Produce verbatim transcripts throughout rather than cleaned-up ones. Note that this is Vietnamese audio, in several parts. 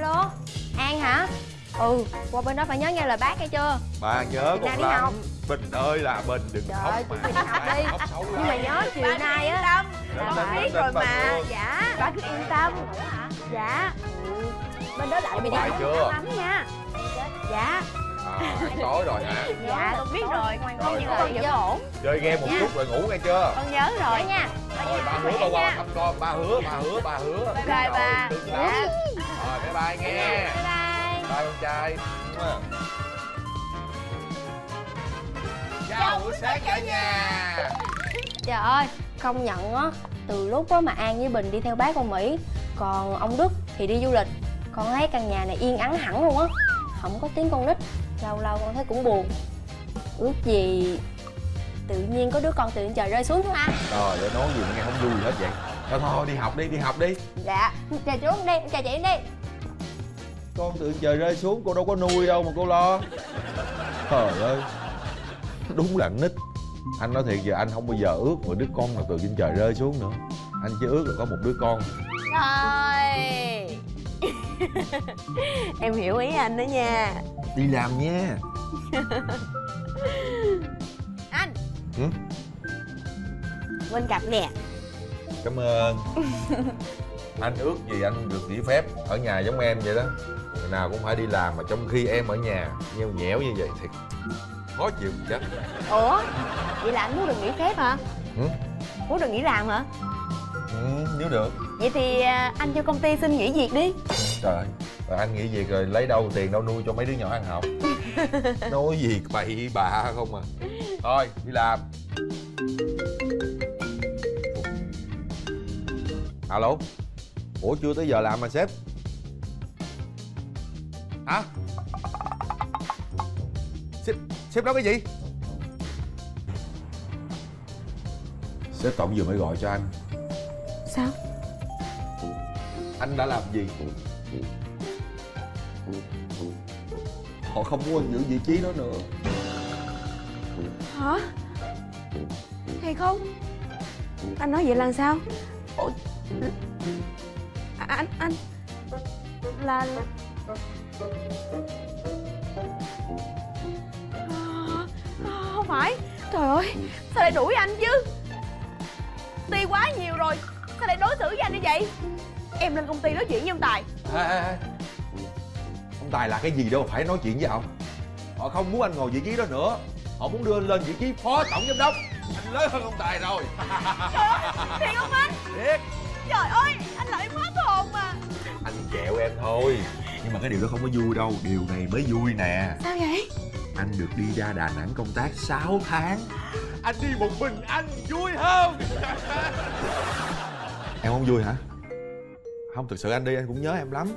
Alo, An hả? Ừ, qua bên đó phải nhớ nghe lời bác nghe chưa? Bà nhớ con lắm học. Bình ơi là Bình, đừng Trời khóc ơi, mà. tụi mình đi học đi. Nhưng mà nhớ chiều Bà nay yên á. tâm, Lên, con lên, biết lên, rồi bà mà. Phương. Dạ, bà cứ yên tâm. Dạ. Bên đó lại Có mày đi bài học chưa? lắm nha. Dạ. À, tối rồi hả? Dạ, con biết rồi. Ngoan Rồi, Nhưng mà rồi. con vẫn ổn. Chơi game một chút rồi ngủ nghe chưa? Con nhớ rồi. Nhớ nha. Rồi ba hứa ba qua thăm con, ba hứa, ba hứa, ba hứa. Bye bye ba. Đừng Dạ. lắm. Rồi bye bye nghe. Bye bye. Bye con trai. Chào buổi sáng cả nhà. Trời ơi, công nhận á, từ lúc á mà An với Bình đi theo bác qua Mỹ, còn ông Đức thì đi du lịch, con thấy căn nhà này yên ắng hẳn luôn á, không có tiếng con nít, lâu lâu con thấy cũng buồn. Ước gì tự nhiên có đứa con từ trên trời rơi xuống hả? Trời ơi, nói gì mà nghe không vui hết vậy. Thôi thôi, đi học đi, đi học đi. Dạ, chào chú đi, chào chị đi. Con từ trên trời rơi xuống, cô đâu có nuôi đâu mà cô lo. Trời ơi, đúng là nít. Anh nói thiệt, giờ anh không bao giờ ước một đứa con nào từ trên trời rơi xuống nữa. Anh chỉ ước là có một đứa con. Rồi. Em hiểu ý anh đó nha. Đi làm nha. Anh. Ừ? Bên cặp nè. Cảm ơn. Anh ước gì anh được nghỉ phép ở nhà giống em vậy đó. Ngày nào cũng phải đi làm mà trong khi em ở nhà nheo nhẽo như vậy thiệt khó chịu chết. Ủa? Vậy là anh muốn được nghỉ phép hả? Ừ? Muốn được nghỉ làm hả? Ừ, nếu được. Vậy thì à, anh cho công ty xin nghỉ việc đi. Trời ơi, rồi anh nghĩ việc rồi lấy đâu tiền đâu nuôi cho mấy đứa nhỏ ăn học. Nói gì bậy bạ không à. Thôi đi làm. Alo. Ủa chưa tới giờ làm mà sếp? Hả? Sếp, sếp nói cái gì? Sếp tổng vừa mới gọi cho anh. Sao? Anh đã làm gì? Họ không muốn anh giữ vị trí đó nữa. Hả? Thiệt không? Anh nói vậy là sao? Ủa? À, anh, anh Là... À, không phải. Trời ơi, sao lại đuổi anh chứ? Ti quá nhiều rồi, sao lại đối xử với anh như vậy? Em lên công ty nói chuyện với ông Tài. À, à, à. Ông Tài là cái gì đâu phải nói chuyện với ông. Họ không muốn anh ngồi vị trí đó nữa. Họ muốn đưa anh lên vị trí phó tổng giám đốc. Anh lớn hơn ông Tài rồi. Trời ơi, thiệt không anh? Thiệt. Trời ơi, anh lại hết hồn mà. Anh chẹo em thôi. Nhưng mà cái điều đó không có vui đâu. Điều này mới vui nè. Sao vậy? Anh được đi ra Đà Nẵng công tác sáu tháng. Anh đi một mình anh vui hơn. Em không vui hả? Không, thực sự anh đi anh cũng nhớ em lắm.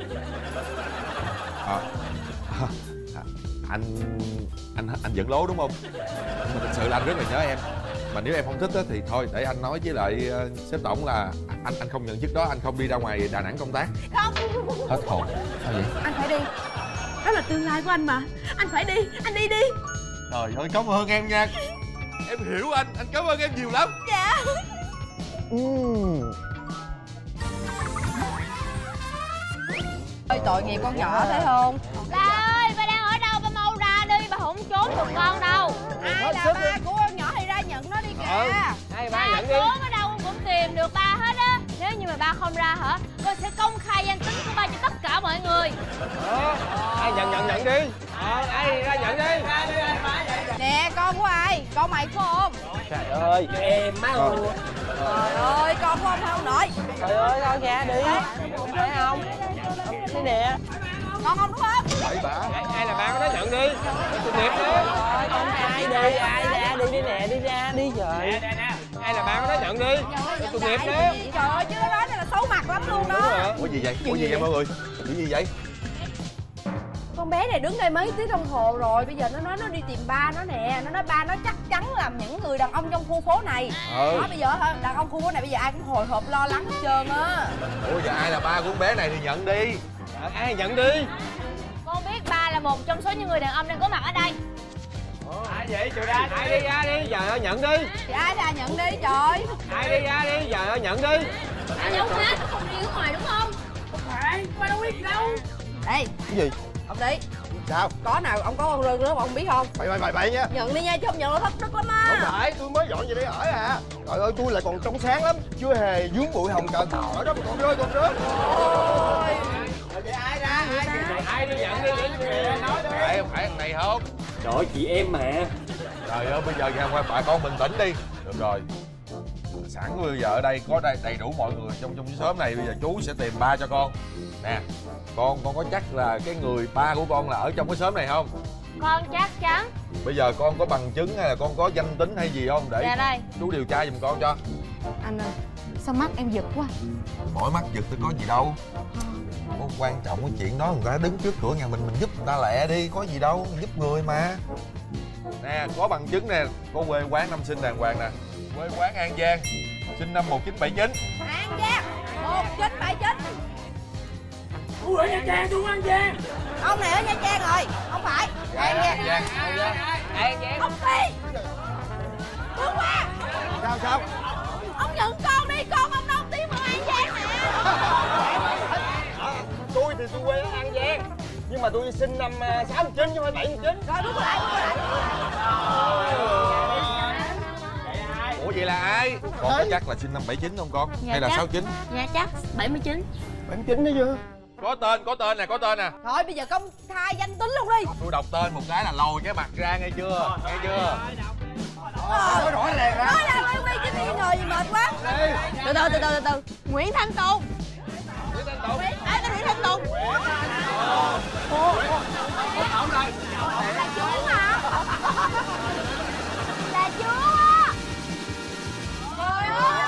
À, à, anh anh anh giận lố đúng không? Nhưng mà thực sự là anh rất là nhớ em. Mà nếu em không thích á, thì thôi để anh nói với lại uh, sếp tổng là anh anh không nhận chức đó, anh không đi ra ngoài Đà Nẵng công tác. Không. Hết hồn. Sao vậy? Anh phải đi. Đó là tương lai của anh mà. Anh phải đi, anh đi đi. Trời ơi, cảm ơn em nha. Em hiểu anh, anh cảm ơn em nhiều lắm. Dạ. Uhm. Ơi tội nghiệp con nhỏ thấy không? Ba ơi, ba đang ở đâu? Ba mau ra đi, ba không trốn được con đâu. Ai là ba của con nhỏ thì ra nhận nó đi kìa. Ừ, hai ba nhận đi. Trốn ở đâu cũng tìm được ba hết á. Nếu như mà ba không ra hả, con sẽ công khai danh tính của ba cho tất cả mọi người. Ờ, ai nhận nhận nhận đi. Ờ, ai ra nhận đi. Nè, con của ai? Con mày phải không? Trời ơi, em má ơi. Trời ơi, con của ông phải không nội? Trời ơi, thôi kìa, đi. Phải không? Đi nè. Con không đúng không? Bảy bả. Ai, ai là ba của nó nhận đi. Tội nghiệp đi. Trời con ai đi, ai ra, đi đi nè, đi ra, đi trời. Nè, nè, nè. Ai là ba của nó nhận đi. Tội nghiệp đi. Trời ơi, chứ nó nói này là xấu mặt lắm luôn Đúng đó. rồi. Ủa gì vậy? Ủa gì vậy mọi người? Chuyện gì vậy? Con bé này đứng đây mấy tiếng đồng hồ rồi. Bây giờ nó nói nó đi tìm ba nó nè. Nó nói ba nó chắc chắn là những người đàn ông trong khu phố này. Ừ. Nói bây giờ hả, đàn ông khu phố này bây giờ ai cũng hồi hộp lo lắng hết trơn á. Ủa giờ ai là ba của con bé này thì nhận đi. Ờ, ai nhận đi. Con biết ba là một trong số những người đàn ông đang có mặt ở đây. Ai vậy? Trời ra, ai đi ra đi, giờ ơi nhận đi. Thì ai ra nhận đi trời. Ai đi ra đi, giờ ơi nhận đi. Anh không hết, không đi ở ngoài đúng không? Phải. vậy? Ba đâu biết gì đâu. Đây. Cái gì? Ông đi. Sao? Có nào ông có con rơi nước mà ông biết không? Bậy bậy bậy bậy nha. Nhận đi nha, chứ không nhận là thất đức lắm á. Không phải, tôi mới dọn về đây ở à. Trời ơi, tôi lại còn trong sáng lắm, chưa hề vướng bụi hồng trần. Ở đó còn rơi còn rớt. Ôi. Vậy ai ra? Ai ai đi nhận đi để nói đi. Phải không phải thằng này không? Trời ơi, chị em mà. Trời ơi, bây giờ nhà qua bà con bình tĩnh đi. Được rồi, sẵn bây giờ ở đây có đầy, đầy đủ mọi người trong trong xóm này, bây giờ chú sẽ tìm ba cho con. Nè, con con có chắc là cái người ba của con là ở trong cái xóm này không? Con chắc chắn. Bây giờ con có bằng chứng hay là con có danh tính hay gì không để Dạ đây. chú điều tra giùm con cho. Anh ơi, sao mắt em giật quá? Mỗi mắt giật tôi có gì đâu. Có quan trọng cái chuyện đó, người ta đứng trước cửa nhà mình mình giúp người ta lẹ đi, có gì đâu, giúp người mà. Nè, có bằng chứng nè, có quê quán năm sinh đàng hoàng nè. Quê quán An Giang, sinh năm một chín bảy chín. An Giang một chín bảy chín. Tôi ở Nha Trang, tôi ở An Giang. Ông này ở Nha Trang rồi, không phải. An Giang. An Giang, An Giang. An Giang. Ông đi. Bước qua. Sao sao? Ông nhận con đi, con ông đâu tiếng ở An Giang nè. Tôi thì tôi quê ở An Giang, nhưng mà tôi sinh năm sáu chín chứ không phải bảy chín. Rồi bước lại, bước lại. Ủa vậy là ai? Con có chắc là sinh năm bảy chín không con? Dạ hay là chắc. sáu chín? Dạ chắc bảy mươi chín. bảy chín đó chưa? Có tên, có tên nè, có tên nè. Thôi bây giờ công khai danh tính luôn đi. Tôi đọc tên một cái là lồi cái mặt ra nghe chưa? Nghe chưa? Nói rõ ràng ra. Nói ra luôn đi chứ đi ngồi gì mệt quá. Từ từ từ từ từ từ. Nguyễn Thanh Tùng. Nguyễn Thanh Tùng. Ai tên Nguyễn Thanh Tùng? Là chú hả? Là chú á. Trời ơi.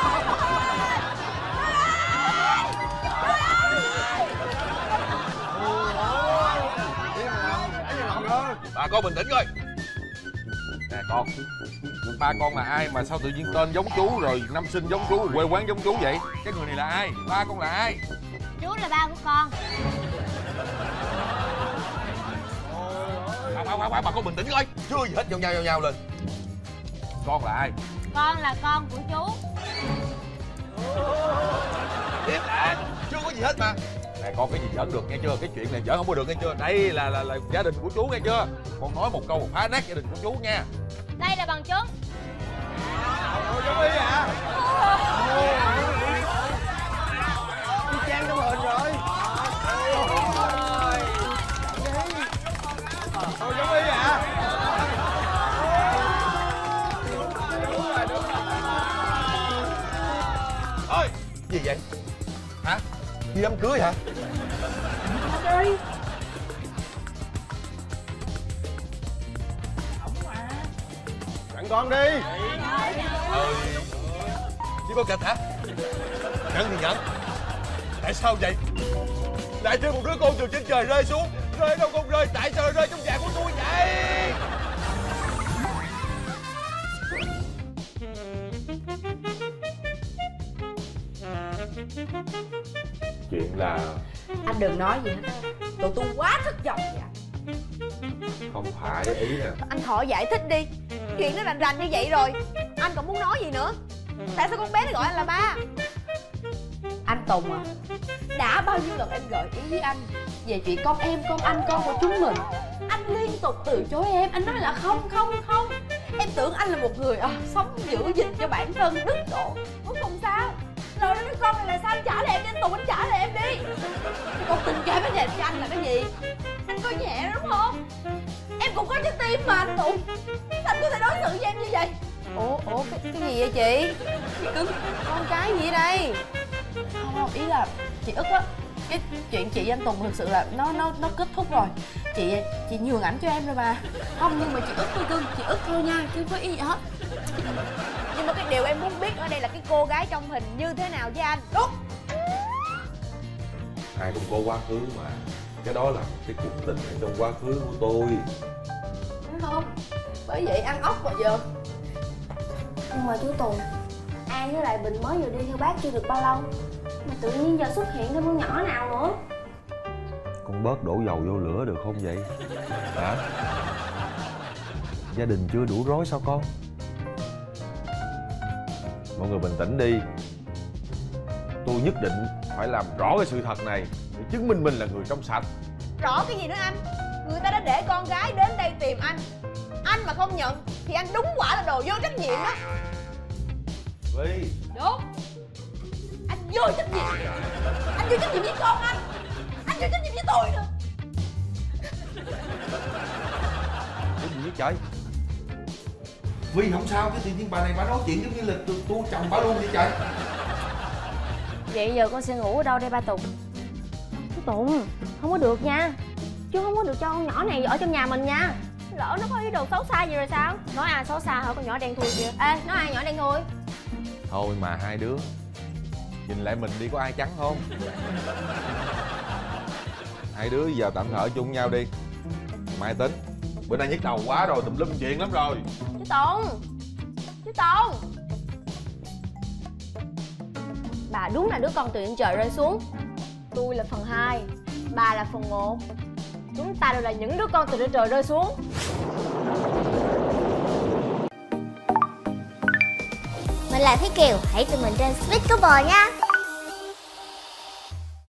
Bà con bình tĩnh coi. Nè con, ba con là ai mà sao tự nhiên tên giống chú rồi năm sinh giống chú, quê quán giống chú vậy? Cái người này là ai? Ba con là ai? Chú là ba của con. Khoan khoan khoan, bà con bình tĩnh coi. Chưa gì hết, nhau nhau nhau nhau lên. Con là ai? Con là con của chú. Im lặng, chưa có gì hết mà. Nè con, cái gì giỡn được nghe chưa? Cái chuyện này giỡn không có được nghe chưa? Đây là là, là gia đình của chú nghe chưa? Con nói một câu một phá nát gia đình của chú nha. Đây là bằng chứng. Giống y à? Đi trang trong hình rồi. Ôi giống y à? Ơi, gì vậy? Hả? Đi đám cưới hả? Tặng con đi. Ừ. Chỉ có kịch hả? Nhận thì nhận. Tại sao vậy? Lại thêm một đứa con từ trên trời rơi xuống. Rơi đâu con rơi, tại sao rơi trong nhà của tôi vậy? Chuyện là Anh đừng nói gì hết. Tụi tôi quá thất vọng vậy. không phải ý nè. Anh khỏi giải thích đi. Chuyện nó rành rành như vậy rồi, anh còn muốn nói gì nữa? Tại sao con bé nó gọi anh là ba? Anh Tùng à, đã bao nhiêu lần em gợi ý với anh về chuyện con em, con anh, con của chúng mình, anh liên tục từ chối em. Anh nói là không, không, không. Em tưởng anh là một người à, sống giữ gìn cho bản thân đức độ. Cuối cùng sao? Rồi đứa con này là sao? Anh trả lại em đi anh Tùng, anh trả lại em đi. Cái con tình cảm nó dành cho anh là cái gì? Anh coi nhẹ đúng không? Em cũng có trái tim mà anh Tùng. Sao anh có thể đối xử với em như vậy? Ủa, ủa, cái, cái gì vậy chị? Chị cưng, con cái gì đây? Không, không, ý là chị ức á. Cái chuyện chị với anh Tùng thực sự là nó nó nó kết thúc rồi. Chị chị nhường ảnh cho em rồi mà. Không, nhưng mà chị ức thôi cưng, chị ức thôi nha, chứ không có ý gì hết. Nhưng mà cái điều em muốn biết ở đây là cái cô gái trong hình như thế nào với anh. Đúng. Ai cũng có quá khứ mà. Cái đó là cái cuộc tình ở trong quá khứ của tôi. Đúng không? Bởi vậy ăn ốc mà giờ. Nhưng mà chú Tùng, An với lại Bình mới vừa đi theo bác chưa được bao lâu mà tự nhiên giờ xuất hiện thêm con nhỏ nào nữa. Con bớt đổ dầu vô lửa được không vậy? Hả? Gia đình chưa đủ rối sao con? Mọi người bình tĩnh đi. Tôi nhất định phải làm rõ cái sự thật này để chứng minh mình là người trong sạch. Rõ cái gì nữa anh? Người ta đã để con gái đến đây tìm anh, anh mà không nhận thì anh đúng quả là đồ vô trách nhiệm đó. Vi. Đúng. Anh vô trách nhiệm. Anh vô trách nhiệm với con anh. Anh vô trách nhiệm với tôi nữa. Cái gì vậy trời? Vi không sao chứ, tự nhiên bà này bà nói chuyện giống như là tôi, tôi chồng bà luôn vậy trời. Vậy giờ con sẽ ngủ ở đâu đây ba Tùng? Chú Tùng, không có được nha. Chú không có được cho con nhỏ này ở trong nhà mình nha. Lỡ nó có ý đồ xấu xa gì rồi sao? Nói ai xấu xa hả con nhỏ đen thui kia? Ê, nói ai nhỏ đen thui? Thôi mà hai đứa nhìn lại mình đi, có ai trắng không? Hai đứa giờ tạm thời ở chung nhau đi, mai tính. Bữa nay nhức đầu quá rồi, tùm lum chuyện lắm rồi. Chú Tùng, chú Tùng, bà đúng là đứa con từ trên trời rơi xuống. Tôi là phần hai, bà là phần một. Chúng ta đều là những đứa con từ trên trời rơi xuống. Mình là Thúy Kiều, hãy tụi mình trên Sweet Couple nha.